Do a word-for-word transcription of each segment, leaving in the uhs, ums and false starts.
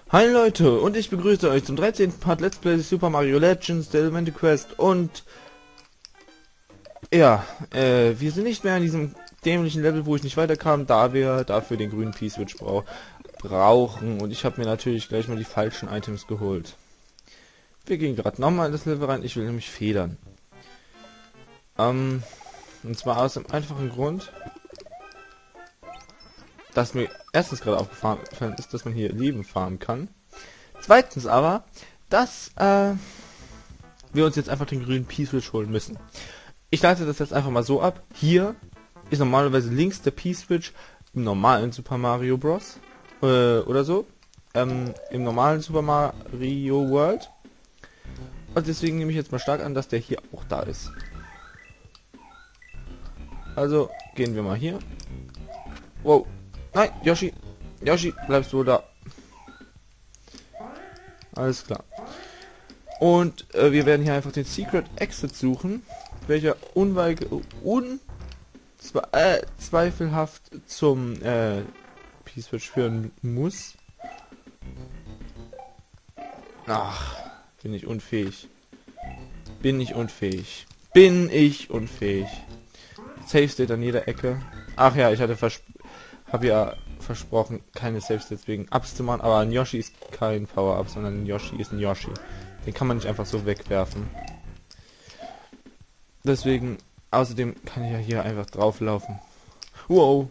Hi Leute, und ich begrüße euch zum dreizehnten Part Let's Play Super Mario Legends, der Elemente Quest. Und ja, äh, wir sind nicht mehr an diesem dämlichen Level, wo ich nicht weiterkam, da wir dafür den grünen P-Switch brau brauchen. Und ich habe mir natürlich gleich mal die falschen Items geholt. Wir gehen gerade nochmal in das Level rein, ich will nämlich federn. Ähm, und zwar aus dem einfachen Grund, dass mir erstens gerade aufgefallen ist, dass man hier Leben farmen kann. Zweitens aber, dass äh, wir uns jetzt einfach den grünen P-Switch holen müssen. Ich leite das jetzt einfach mal so ab. Hier ist normalerweise links der P-Switch im normalen Super Mario Bros. Äh, oder so. Ähm, Im normalen Super Mario World. Und deswegen nehme ich jetzt mal stark an, dass der hier auch da ist. Also gehen wir mal hier. Wow. Nein, Yoshi. Yoshi, bleibst du da. Alles klar. Und äh, wir werden hier einfach den Secret Exit suchen, welcher unweig un zwe äh, zweifelhaft zum äh, P-Switch führen muss. Ach, bin ich unfähig. Bin ich unfähig. Bin ich unfähig. Safe State an jeder Ecke. Ach ja, ich hatte vers habe ja versprochen, keine Safe States wegen Ups zu machen, aber ein Yoshi ist kein Power-Up, sondern ein Yoshi ist ein Yoshi. Den kann man nicht einfach so wegwerfen. Deswegen, außerdem kann ich ja hier einfach drauflaufen. Wow.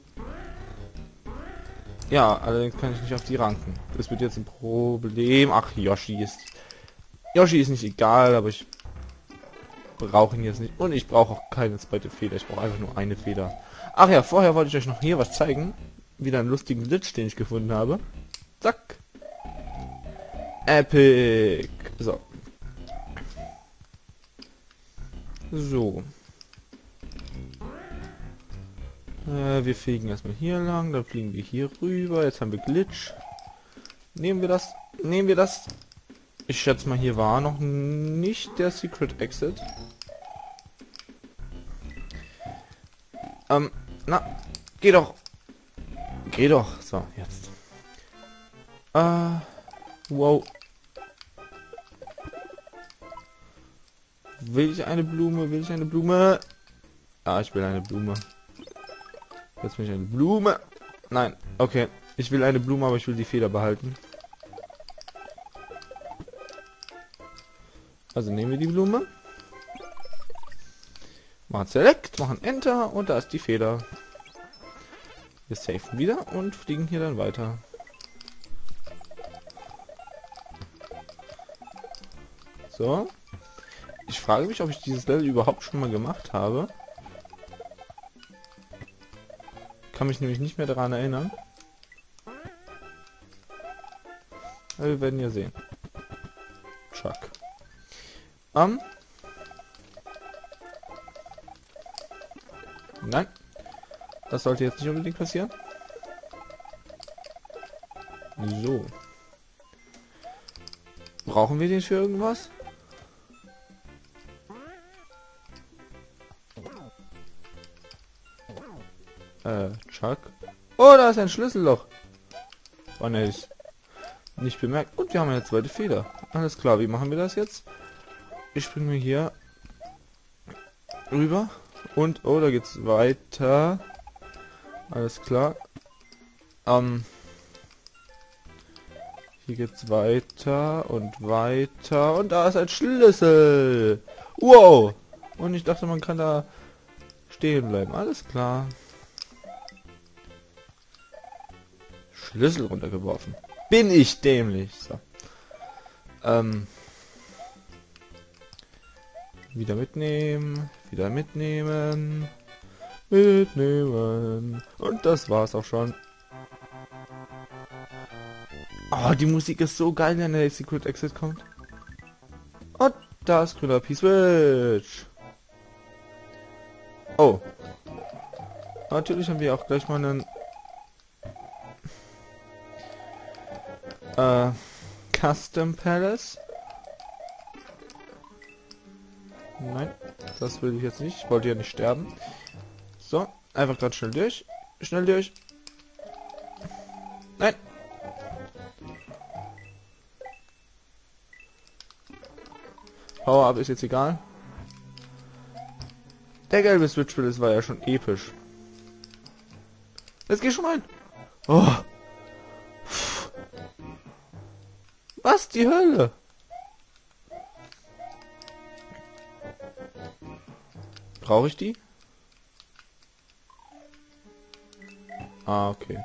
Ja, allerdings kann ich nicht auf die ranken. Das wird jetzt ein Problem. Ach, Yoshi ist... Yoshi ist nicht egal, aber ich brauche ihn jetzt nicht. Und ich brauche auch keine zweite Feder. Ich brauche einfach nur eine Feder. Ach ja, vorher wollte ich euch noch hier was zeigen. Wieder einen lustigen Glitch, den ich gefunden habe. Zack. Epic. So. So. Äh, wir fliegen erstmal hier lang, dann fliegen wir hier rüber. Jetzt haben wir Glitch. Nehmen wir das? Nehmen wir das? Ich schätze mal, hier war noch nicht der Secret Exit. Ähm, na, geh doch. Geh doch. So, jetzt. Äh, wow. Will ich eine Blume? Will ich eine Blume? Ah, ich will eine Blume. Jetzt will ich eine Blume. Nein, okay. Ich will eine Blume, aber ich will die Feder behalten. Also nehmen wir die Blume. Machen Select, machen Enter und da ist die Feder. Wir safen wieder und fliegen hier dann weiter. So. Ich frage mich, ob ich dieses Level überhaupt schon mal gemacht habe. Kann mich nämlich nicht mehr daran erinnern. Aber wir werden ja sehen. Chuck. Um. Nein. Das sollte jetzt nicht unbedingt passieren. So. Brauchen wir den für irgendwas? Äh, Chuck. Oh, da ist ein Schlüsselloch. Oh ne, ich nicht bemerkt. Und wir haben eine zweite Feder. Alles klar, wie machen wir das jetzt? Ich springe hier rüber. Und, oh, da geht's weiter. Alles klar. Ähm, hier geht's weiter und weiter. Und da ist ein Schlüssel. Wow. Und ich dachte, man kann da stehen bleiben. Alles klar. Schlüssel runtergeworfen. Bin ich dämlich. So. Ähm. Wieder mitnehmen. Wieder mitnehmen. Mitnehmen. Und das war's auch schon. Oh, die Musik ist so geil, wenn der Secret Exit kommt. Und da ist grüner P-Switch. Oh. Natürlich haben wir auch gleich mal einen äh, Custom Palace. Nein, das will ich jetzt nicht. Ich wollte ja nicht sterben. So, einfach gerade schnell durch. Schnell durch. Nein. Power-Up ist jetzt egal. Der gelbe Switch-Spiel, das war ja schon episch. Jetzt geh schon rein. Oh. Was die Hölle? Brauche ich die? Ah, okay.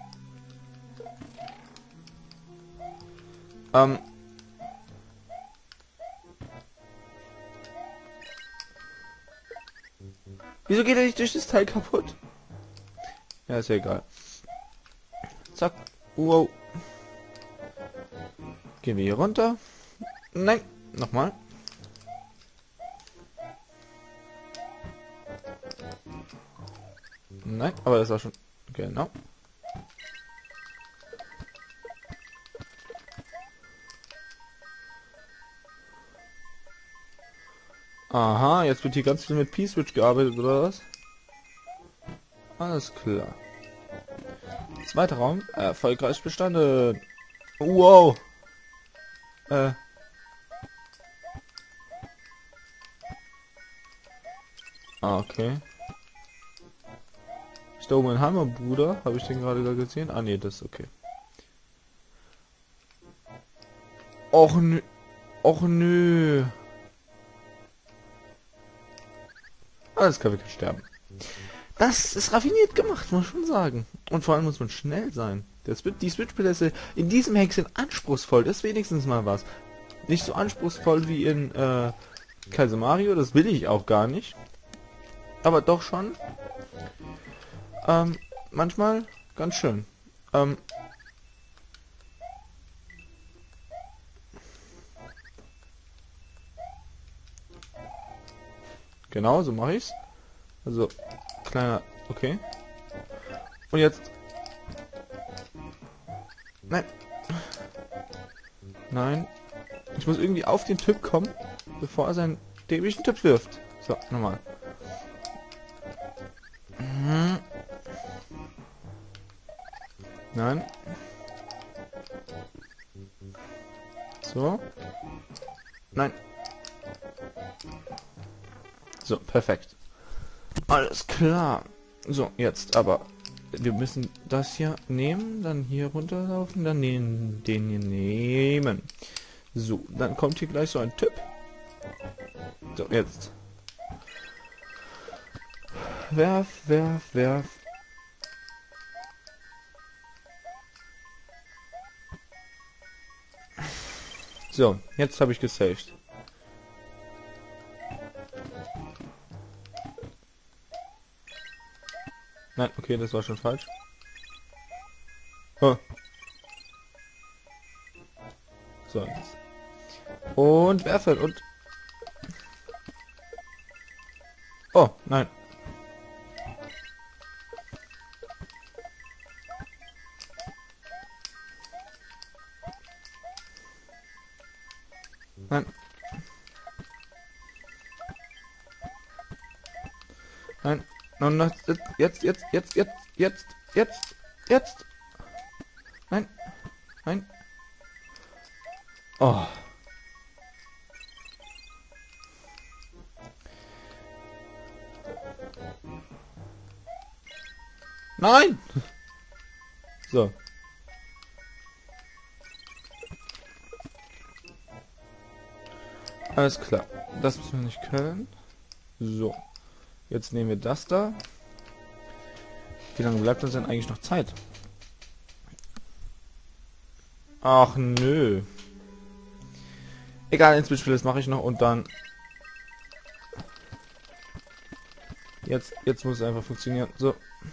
Ähm. Wieso geht er nicht durch das Teil kaputt? Ja, ist ja egal. Zack. Wow. Gehen wir hier runter. Nein. Nochmal. Nein, aber das war schon... Genau. Aha, jetzt wird hier ganz viel mit P-Switch gearbeitet, oder was? Alles klar. Zweiter Raum, erfolgreich bestanden. Wow. Äh. Ah, okay. Ist da oben ein Hammer, Bruder? Habe ich den gerade da gesehen? Ah, nee, das ist okay. Och nö. Och nö. Alles kann wirklich sterben. Das ist raffiniert gemacht, muss man schon sagen. Und vor allem muss man schnell sein. Das wird die Switch-Pedesse in diesem Hack sind anspruchsvoll. Das ist wenigstens mal was. Nicht so anspruchsvoll wie in äh, Kaiser Mario. Das will ich auch gar nicht. Aber doch schon. Ähm, manchmal ganz schön. Ähm, genau, so mache ich's. Also, kleiner, okay. Und jetzt... Nein. Nein. Ich muss irgendwie auf den Typ kommen, bevor er seinen dämlichen Typ wirft. So, nochmal. Mhm. Nein. So. Nein. So, perfekt. Alles klar. So, jetzt aber. Wir müssen das hier nehmen, dann hier runterlaufen, dann den, den hier nehmen. So, dann kommt hier gleich so ein Typ. So, jetzt. Werf, werf, werf. So, jetzt habe ich gesaved. Nein, okay, das war schon falsch. Oh. So, jetzt. Und werfen und... Oh, nein. Nein. Nein. Und no, jetzt, jetzt, jetzt, jetzt, jetzt, jetzt, jetzt. Nein. Nein. Oh. Nein. So. Alles klar. Das müssen wir nicht können. So. Jetzt nehmen wir das da. Wie lange bleibt uns denn eigentlich noch Zeit? Ach nö. Egal, ins Spiel, das mache ich noch und dann... Jetzt, jetzt muss es einfach funktionieren. So.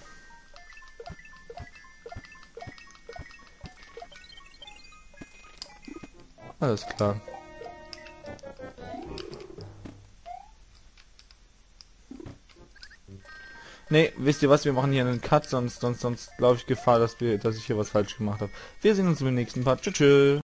Alles klar. Nee, wisst ihr was, wir machen hier einen Cut, sonst sonst sonst glaube ich Gefahr, dass wir dass ich hier was falsch gemacht habe. Wir sehen uns im nächsten Part. Tschüss. Tschüss.